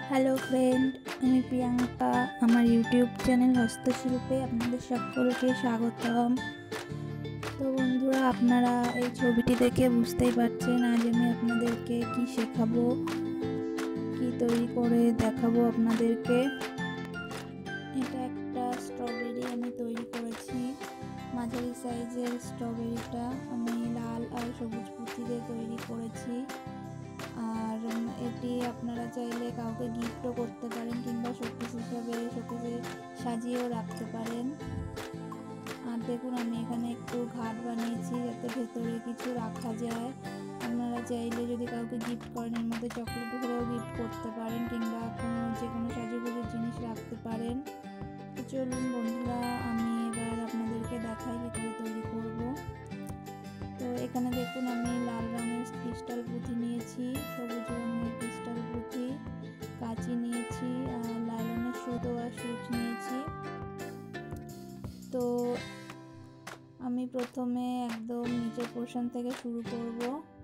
Hello friend, আমি প্রিয়াঙ্কা। আমার YouTube channel হস্তশিল্পে আপনাদের সকলকে স্বাগতম। তো বন্ধুরা, আপনারা এই ছবিটি দেখে বুঝতেই পারছেন আজ আমি আপনাদেরকে কি শেখাবো, কি তৈরি করে দেখাবো আপনাদেরকে। এটা একটা স্ট্রবেরি আমি তৈরি করেছি। মাঝারি সাইজের স্ট্রবেরিটা আমি লাল আর সবুজ পুঁতি দিয়ে তৈরি করেছি। আর এটি আপনারা চাইলে কাউকে গিফটও করতে পারেন কিংবা শোপিস হিসাবে শোপিসে সাজিয়েও রাখতে পারেন। আর দেখুন, আমি এখানে একটু ঘাট বানিয়েছি যাতে ভেতরে কিছু রাখা যায়। আপনারা চাইলে যদি কাউকে গিফট করেন এর মধ্যে চকলেট হলেও গিফট করতে পারেন কিংবা যে কোনো সাজুগুজুর জিনিস রাখতে পারেন। তো চলুন বন্ধুরা, আমি এবার আপনাদেরকে দেখাই কীভাবে তৈরি করব। তো এখানে দেখুন, আমি লাল রঙের ক্রিস্টাল পুঁতি নিয়েছি, সবুজ রঙের ক্রিস্টাল পুঁতি, কাঁচি নিয়েছি, আর লাইলনের সুতো আর সুচ নিয়েছি। তো আমি প্রথমে একদম নিচের পোর্শন থেকে শুরু করব।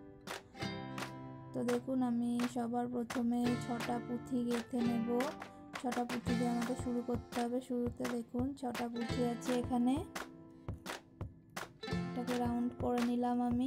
তো দেখুন, আমি সবার প্রথমে 6টা পুঁথি গেঁথে নেব। 6টা পুঁথি দিয়ে আমাকে শুরু করতে হবে। শুরুতে দেখুন 6টা পুঁথি আছে এখানে। এটাকে রাউন্ড করে নিলাম আমি।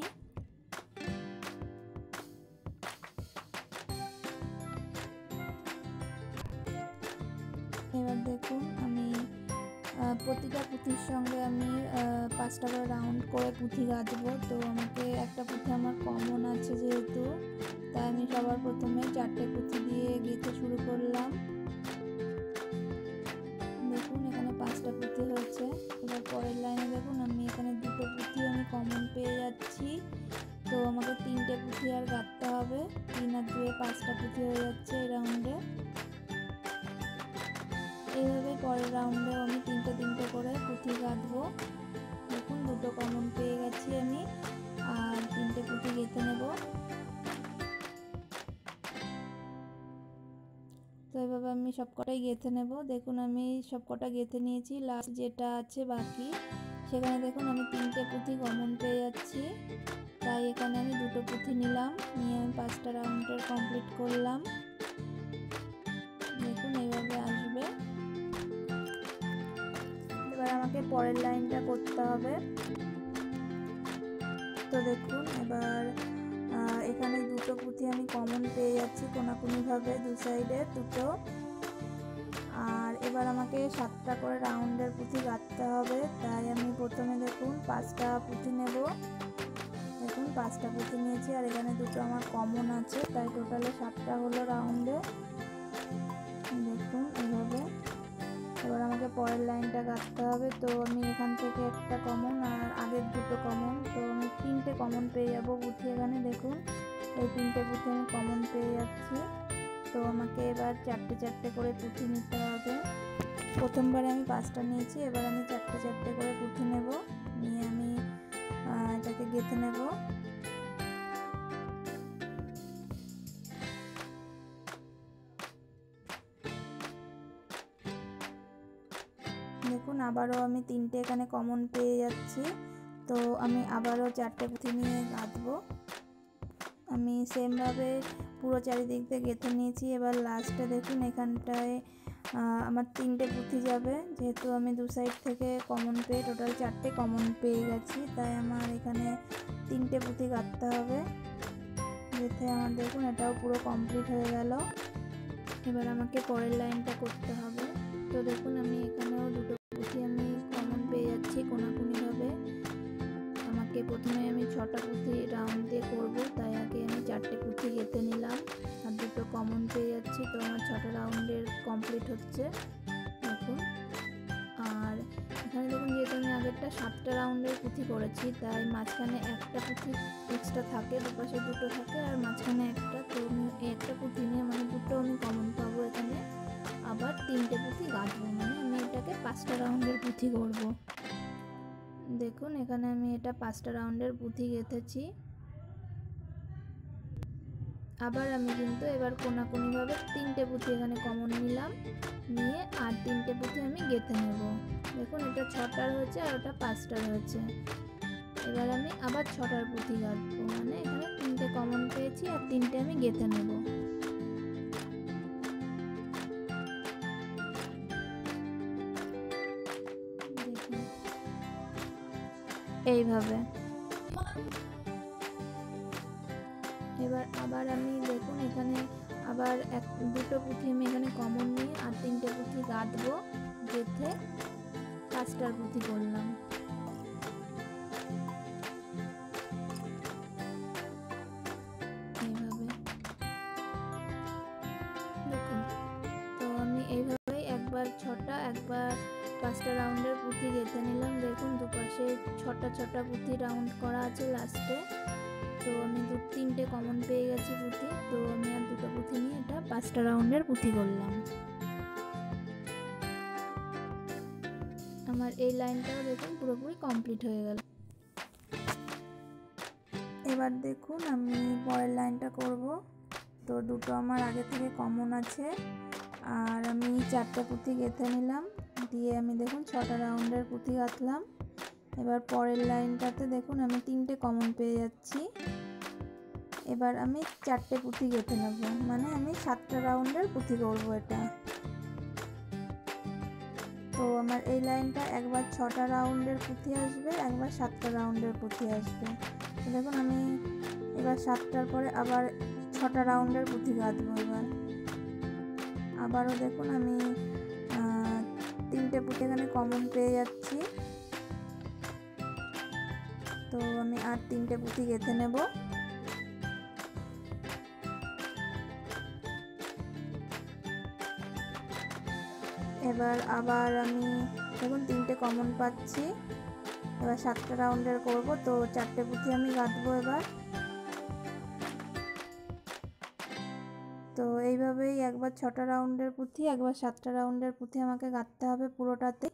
এবার দেখুন, আমি প্রতিটা পুঁথির সঙ্গে আমি 5টা করে রাউন্ড করে পুঁথি গাঁথবো। তো আমাকে একটা পুঁথি আমার কমন আছে যেহেতু, তাই আমি সবার প্রথমে 4টে পুঁথি দিয়ে গেঁথে শুরু করলাম। দেখুন, এখানে 5টা পুঁথি হয়েছে। এবার পরের লাইনে দেখুন, আমি এখানে 2টো পুঁথি আমি কমন পেয়ে যাচ্ছি। তো আমাকে 3টে পুঁথি আর গাঁথতে হবে। 3 আর 2 5টা পুঁথি হয়ে যাচ্ছে এই রাউন্ডে। এইভাবে পরের রাউন্ডেও আমি 3টে করে পুঁথি গাঁথবো। দেখুন, 2টো কমন পেয়ে গেছি আমি, আর 3টে পুঁথি গেঁথে নেব। তো এভাবে আমি সবকটাই গেঁথে নেব। দেখুন, আমি সবকটা গেঁথে নিয়েছি। লাস্ট যেটা আছে বাকি, সেখানে দেখুন আমি 3টে পুঁথি কমন পেয়ে যাচ্ছি, তাই এখানে আমি 2টো পুঁথি নিলাম, নিয়ে আমি 5টা রাউন্ডের কমপ্লিট করলাম। দেখুন, এইভাবে আসবে। এবার আমাকে পরের লাইনটা করতে হবে। তো দেখুন, এবার এখানে 2টো পুঁথি আমি কমন পেয়ে যাচ্ছি কোনাকুনিভাবে, দু সাইডে 2টো। আর এবার আমাকে 7টা করে রাউন্ডের পুঁথি গাঁথতে হবে, তাই আমি প্রথমে দেখুন 5টা পুঁথি নেব। দেখুন, 5টা পুঁথি নিয়েছি, আর এখানে 2টো আমার কমন আছে, তাই টোটালে 7টা হলো রাউন্ডে। দেখুন এইভাবে। এবার আমাকে পরের লাইনটা গাঁথতে হবে। তো আমি এখান থেকে একটা কমন আর আগের 2টো কমন, তো আমি 3টে কমন পেয়ে যাবো পুঁথি। এখানে দেখুন, এই 3টে পুঁথি আমি কমন পেয়ে যাচ্ছি। তো আমাকে এবার 4টে করে পুঁথি নিতে হবে। প্রথমবারে আমি 5টা নিয়েছি, এবার আমি 4টে করে পুঁথি নেব, নিয়ে আমি এটাকে গেঁথে নেব। দেখুন, আবারও আমি 3টে এখানে কমন পেয়ে যাচ্ছি। তো আমি আবারও 4টে পুঁথি নিয়ে গাঁথবো। আমি সেমভাবে পুরো চারিদিক দিয়ে গেঁথে নিয়েছি। এবার লাস্টে দেখুন, এখানটায় আমার 3টে পুঁথি যাবে, যেহেতু আমি দু সাইড থেকে কমন পেয়ে টোটাল 4টে কমন পেয়ে গেছি, তাই আমার এখানে 3টে পুঁথি গাঁথতে হবে। গেঁথে আমার দেখুন এটাও পুরো কমপ্লিট হয়ে গেল। এবার আমাকে পরের লাইনটা করতে হবে। তো দেখুন, আমি এখানেও 2টো পুঁথি আমি কমন পেয়ে যাচ্ছি কোনাকুনিভাবে। আমাকে প্রথমে আমি 6টা পুঁথি রাউন্ড দিয়ে করবো, তাই আগে আমি 4টে পুঁথি গেঁথে নিলাম, আর 2টো কমন পেয়ে যাচ্ছি। তো আমার 6টা রাউন্ডের কমপ্লিট হচ্ছে দেখুন। আর এখানে দেখুন, যেহেতু আমি আগেরটা 7টা রাউন্ডের পুঁথি করেছি, তাই মাঝখানে একটা পুঁথি এক্সট্রা থাকে, দুপাশে 2টো থাকে আর মাঝখানে একটা। তো একটা পুঁথি নিয়ে মানে 2টো আমি কমন পাবো এখানে, আবার 3টে পুঁথি গাঁথবো, মানে আমি এটাকে 5টা রাউন্ডের পুঁথি করব। দেখুন, এখানে আমি এটা 5টা রাউন্ডের পুঁথি গেঁথেছি। আবার আমি কিন্তু এবার কোনাকুনিভাবে 3টে পুঁথি এখানে কমন নিলাম, নিয়ে আর 3টে পুঁথি আমি গেঁথে নেব। দেখুন, এটা 6টার হয়েছে আর ওটা 5টার হয়েছে। এবার আমি আবার 6টার পুঁথি গাঁথবো, মানে এখানে 3টে কমন পেয়েছি আর 3টে আমি গেঁথে নেব। এইভাবে। এবার আবার আমি দেখুন এখানে আবার দুটো পুঁথি আমি এখানে কমন নিয়ে আর 3টে পুঁথি গাঁথবো, গেঁথে 5টার পুঁথি করলাম। এইভাবে দেখুন। তো আমি এইভাবেই একবার 6টা একবার 5টা রাউন্ডের পুঁথি গেঁথে নিলাম। দেখুন দুপাশে 6টা পুঁথি রাউন্ড করা আছে লাস্টে। তো আমি 3টে কমন পেয়ে গেছি পুঁথি। তো আমি আর 2টো পুঁথি নিয়ে এটা 5টা রাউন্ডের পুঁথি করলাম। আমার এই লাইনটাও দেখুন পুরোপুরি কমপ্লিট হয়ে গেল। এবার দেখুন আমি পরের লাইনটা করব। তো দুটো আমার আগে থেকে কমন আছে আর আমি 4টে পুঁথি গেঁথে নিলাম, দিয়ে আমি দেখুন 6টা রাউন্ডের পুঁথি গাঁথলাম। এবার পরের লাইনটাতে দেখুন আমি 3টে কমন পেয়ে যাচ্ছি। এবার আমি 4টে পুঁথি গেঁথে নেব, মানে আমি 7টা রাউন্ডের পুঁথি করবো এটা। তো আমার এই লাইনটা একবার 6টা রাউন্ডের পুঁথি আসবে, একবার 7টা রাউন্ডের পুঁথি আসবে। তো দেখুন আমি এবার 7টার পরে আবার 6টা রাউন্ডের পুঁথি গাঁথবো। এবার আবারও দেখুন আমি 3টে পুঁথি এখানে কমন পেয়ে যাচ্ছি। তো আমি আর 3টে পুঁথি গেঁথে নেব। এবার আবার আমি দেখুন 3টে কমন পাচ্ছি, এবার 7টা রাউন্ডের করব। তো 4টে পুঁথি আমি গাঁথবো এবার। তো এইভাবেই একবার 6টা রাউন্ডের পুঁথি একবার 7টা রাউন্ডের পুঁথি আমাকে গাঁথতে হবে পুরোটাতে।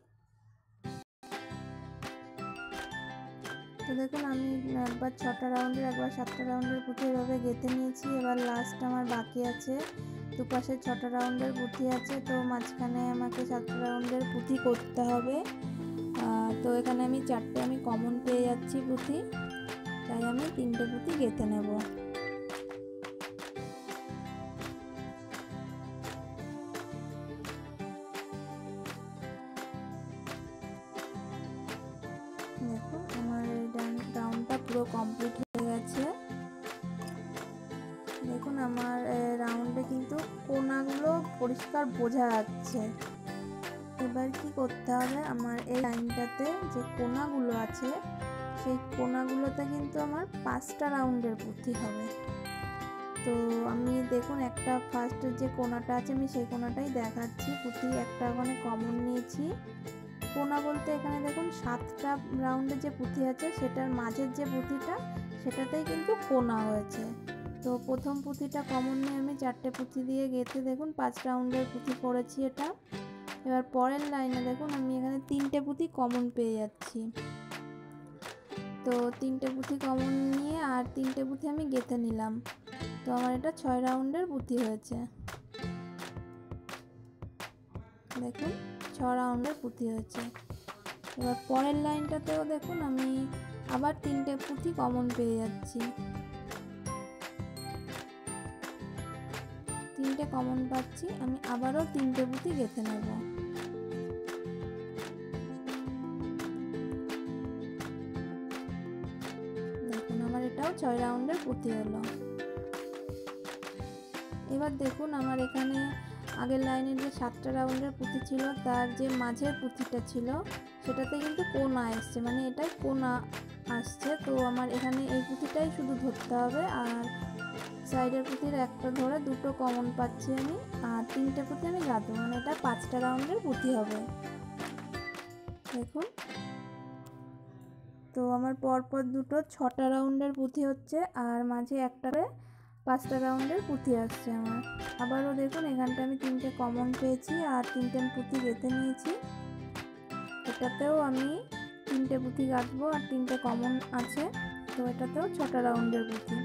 তো দেখুন আমি একবার 6টা রাউন্ডের একবার 7টা রাউন্ডের পুঁথি এভাবে গেঁথে নিয়েছি। এবার লাস্ট আমার বাকি আছে, দুপাশে 6টা রাউন্ডের পুঁথি আছে। তো মাঝখানে আমাকে 7টা রাউন্ডের পুঁথি করতে হবে। তো এখানে আমি 4টে আমি কমন পেয়ে যাচ্ছি পুঁথি, তাই আমি 3টে পুঁথি গেঁথে নেব। দেখুন আমার রাউন্ডটা পুরো কমপ্লিট হয়ে গেছে। দেখুন আমার রাউন্ডে কিন্তু কোণাগুলো পরিষ্কার বোঝা যাচ্ছে। এবার কি করতে হবে, আমার এই লাইনটাতে যে কোণাগুলো আছে সেই কোণাগুলোতে কিন্তু আমার 5টা রাউন্ডের পুঁথি হবে। তো আমি দেখুন একটা ফার্স্টের যে কোণাটা আছে আমি সেই কোণাটাই দেখাচ্ছি। পুঁথি একটা ওখানে কমন নিয়েছি। কোণা বলতে এখানে দেখুন 7টা রাউন্ডের যে পুঁথি আছে সেটার মাঝের যে পুঁথিটা সেটাতেই কিন্তু কোণা হয়েছে। তো প্রথম পুঁথিটা কমন নিয়ে আমি 4টে পুঁথি দিয়ে গেঁথে দেখুন 5 রাউন্ডের পুঁথি করেছি এটা। এবার পরের লাইনে দেখুন আমি এখানে 3টে পুঁথি কমন পেয়ে যাচ্ছি। তো 3টে পুঁথি কমন নিয়ে আর 3টে পুঁথি আমি গেঁথে নিলাম। তো আমার এটা 6 রাউন্ডের পুঁথি হয়েছে। দেখুন 6 রাউন্ডের পুঁথি হয়েছে। এবার পরের লাইনটাতেও দেখুন আমি আবার 3টে পুঁথি কমন পেয়ে যাচ্ছি। 3টে কমন পাচ্ছি, আমি আবারও 3টে পুঁথি গেঁথে নেব। দেখুন আমার এটাও 6 রাউন্ডের পুঁথি হলো। এবার দেখুন আমার এখানে আগের লাইনের যে 7টা রাউন্ডের পুঁথি ছিল তার যে মাঝের পুঁথিটা ছিল সেটাতে কিন্তু কোণা এসছে, মানে এটাই কোণা আসছে। তো আমার এখানে এই পুঁথিটাই শুধু ধরতে হবে আর সাইডের পুঁথির একটা ধরে 2টো কমন পাচ্ছি আমি আর 3টে পুঁথি আমি গাঁথবো, মানে এটা 5টা রাউন্ডের পুঁথি হবে। দেখুন তো আমার পরপর 2টো 6টা রাউন্ডের পুঁথি হচ্ছে আর মাঝে একটা 5টা রাউন্ডের পুঁথি আসছে আমার। আবারও দেখুন এখানটা আমি 3টে কমন পেয়েছি আর 3টে পুঁথি গেঁথে নিয়েছি। এটাতেও আমি 3টে পুঁথি গাঁথবো আর 3টে কমন আছে। তো এটাতেও 6টা রাউন্ডের পুঁথি।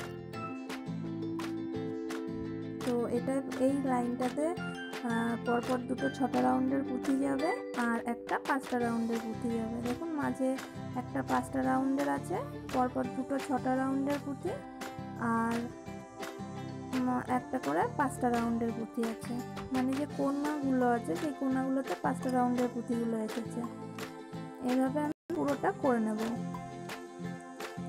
তো এটা এই লাইনটাতে পরপর 2টো 6টা রাউন্ডের পুঁথি যাবে আর একটা 5টা রাউন্ডের পুঁথি যাবে। দেখুন মাঝে একটা 5টা রাউন্ডের আছে, পরপর 2টো 6টা রাউন্ডের পুঁথি আর একটা করে 5টা রাউন্ডের পুঁথি আছে, মানে যে কোণাগুলো আছে সেই কোণাগুলোতে 5টা রাউন্ডের পুঁথিগুলো এসেছে। এইভাবে আমি পুরোটা করে নেব।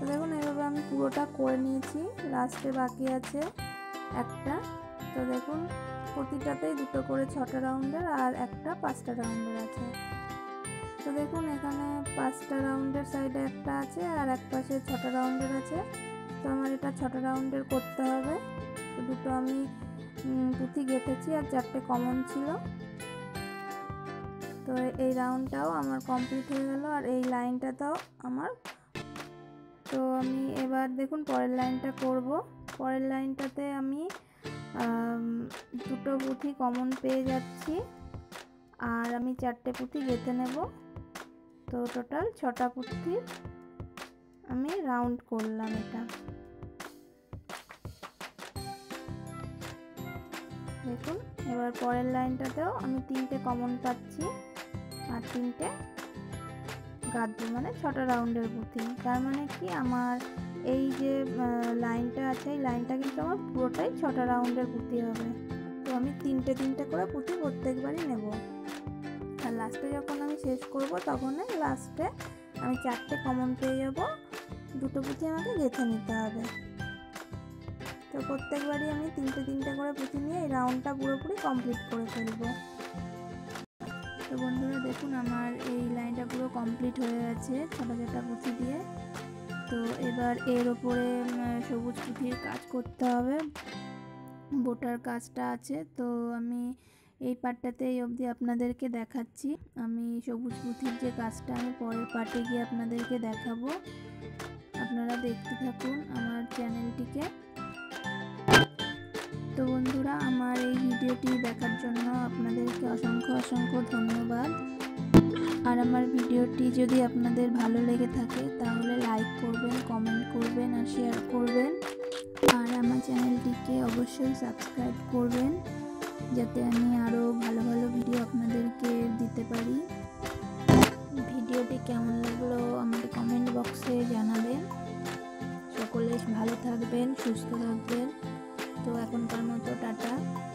তো দেখুন এইভাবে আমি পুরোটা করে নিয়েছি, লাস্টে বাকি আছে একটা। তো দেখুন প্রতিটাতেই দুটো করে 6টা রাউন্ডের আর একটা 5টা রাউন্ডের আছে। তো দেখুন এখানে 5টা রাউন্ডের সাইডে একটা আছে আর এক পাশে 6টা রাউন্ডের আছে। তো আমার এটা 6টা রাউন্ডের করতে হবে। তো দুটো আমি পুঁথি গেঁথেছি আর 4টে কমন ছিল। তো এই রাউন্ডটাও আমার কমপ্লিট হয়ে গেল আর এই লাইনটাটাও আমার। তো আমি এবার দেখুন পরের লাইনটা করব। পরের লাইনটাতে আমি দুটো পুঁথি কমন পেয়ে যাচ্ছি আর আমি 4টে পুঁথি গেঁথে নেব। তো টোটাল 6টা পুঁথি আমি রাউন্ড করলাম এটা। দেখুন এবার পরের লাইনটাতেও আমি 3টে কমন পাচ্ছি আর 3টে গাঁথবো, মানে 6টা রাউন্ডের পুঁথি। তার মানে কি আমার এই যে লাইনটা আছে এই লাইনটা কিন্তু আমার পুরোটাই 6টা রাউন্ডের পুঁথি হবে। তো আমি 3টে করে পুঁথি প্রত্যেকবারই নেব আর লাস্টে যখন আমি শেষ করব তখন লাস্টে আমি 4টে কমন পেয়ে যাব, দুটো পুঁথি আমাকে গেঁথে নিতে হবে। তো প্রত্যেকবারই আমি 3টে করে পুঁথি নিয়ে এই রাউন্ডটা পুরোপুরি কমপ্লিট করে ফেলবো। তো বন্ধুরা দেখুন আমার এই লাইনটা পুরো কমপ্লিট হয়ে গেছে 6টা পুঁথি দিয়ে। তো এবার এর ওপরে সবুজ পুঁথির কাজ করতে হবে, বোটার কাজটা আছে। তো আমি এই পার্টটাতে এই অবধি আপনাদেরকে দেখাচ্ছি। আমি সবুজ পুঁথির যে কাজটা আমি পরের পার্টে গিয়ে আপনাদেরকে দেখাবো। আপনারা দেখতে থাকুন আমার চ্যানেলটিকে। তো বন্ধুরা আমার এই ভিডিওটি দেখার জন্য আপনাদেরকে অসংখ্য ধন্যবাদ। আর আমার ভিডিওটি যদি আপনাদের ভালো লেগে থাকে তাহলে লাইক করবেন, কমেন্ট করবেন আর শেয়ার করবেন। আর আমার চ্যানেলটিকে অবশ্যই সাবস্ক্রাইব করবেন যাতে আমি আরও ভালো ভিডিও আপনাদেরকে দিতে পারি। ভিডিওটি কেমন লাগলো আমাকে কমেন্ট বক্সে জানাবেন। সকলে ভালো থাকবেন, সুস্থ থাকবেন। তো এখনকার মতো টাটা।